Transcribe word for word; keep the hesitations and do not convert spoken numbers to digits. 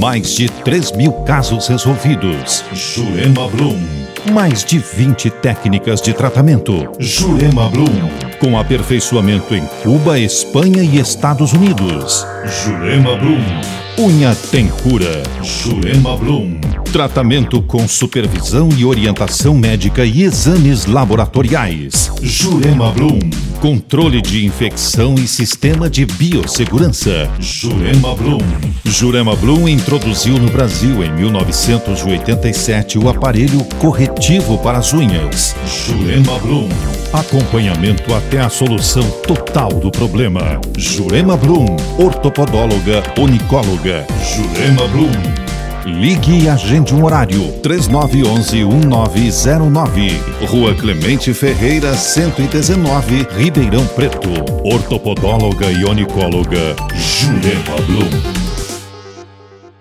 Mais de três mil casos resolvidos. Jurema Blum. Mais de vinte técnicas de tratamento. Jurema Blum. Com aperfeiçoamento em Cuba, Espanha e Estados Unidos. Jurema Blum. Unha tem cura. Jurema Blum. Tratamento com supervisão e orientação médica e exames laboratoriais. Jurema Blum. Controle de infecção e sistema de biossegurança. Jurema Blum. Jurema Blum introduziu no Brasil em mil novecentos e oitenta e sete o aparelho corretivo para as unhas. Jurema Blum. Acompanhamento até a solução total do problema. Jurema Blum. Ortopodóloga, onicóloga. Jurema Blum. Ligue e agende um horário. três nove um um, um nove zero nove. Rua Clemente Ferreira, cento e dezenove, Ribeirão Preto. Ortopodóloga e onicóloga Jurema Blum.